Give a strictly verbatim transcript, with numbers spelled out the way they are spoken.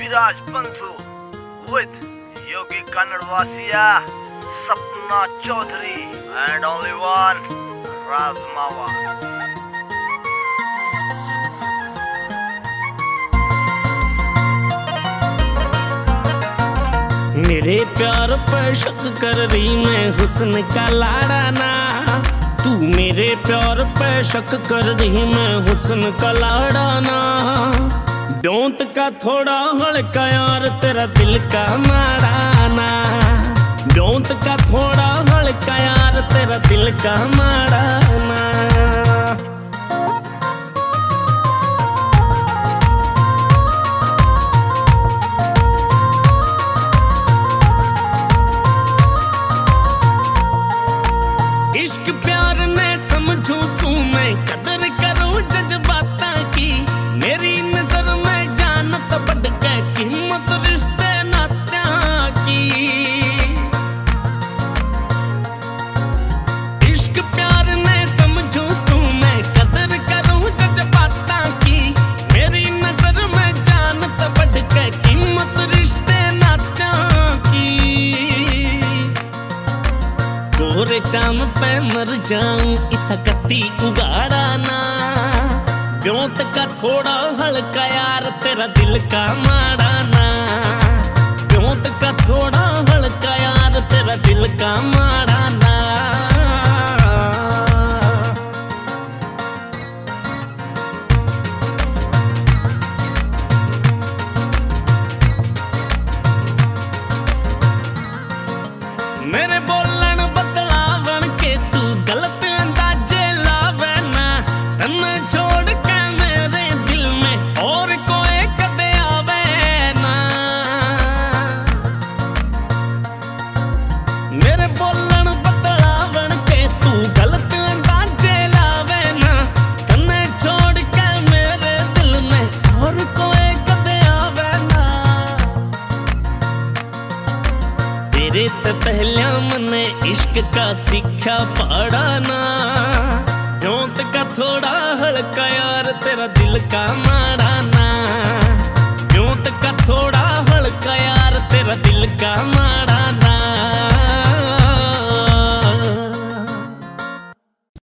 Viraj पंथू with Yogi Kannadwasiya, Sapna Chaudhary and only one Razmawa. मेरे प्यार पर शक कर रही मैं हुस्न का लाड़ा ना, तू मेरे प्यार पर शक कर रही मैं हुस्न का लाड़ा ना। ब्योंत का थोड़ा हल्का यार तेरा दिल का माड़ा ना, ब्योंत का थोड़ा हल्का यार तेरा दिल का माड़ा ना। इश्क प्यार ने समझू तू मैं कदर करूं जज्बाता की, मेरी नजर में जानत बढ़ के कीमत रिश्ते नात्या की। इश्क प्यार ने समझू तू मैं कदर करूं जज्बाता की, मेरी नजर में जानत बढ़ के कीमत रिश्ते नात्या की। गोरे चाम पे मर जाऊं इस कत्ती उगाड़ा ना, ब्योंत का थोड़ा हल्का यार तेरा दिल का माड़ा ना, ब्योंत का थोड़ा हल्का यार तेरा दिल का माड़ा ना। मेरे बोलन बदलावन के तू गलत अंदाजे लावे ना, तन्ने छोड़ के मेरे दिल में और कोई कदे आवे ना। मेरे बोलन बदलावन के तू गलत अंदाजे लावे ना, तन्ने छोड़ के मेरे दिल में और कोई कदे आवे ना। तेरे ते पहलिया मने इश्क का सीखा पाड़ा ना, ब्योंत का थोड़ा हल्का यार तेरा दिल का माड़ा ना।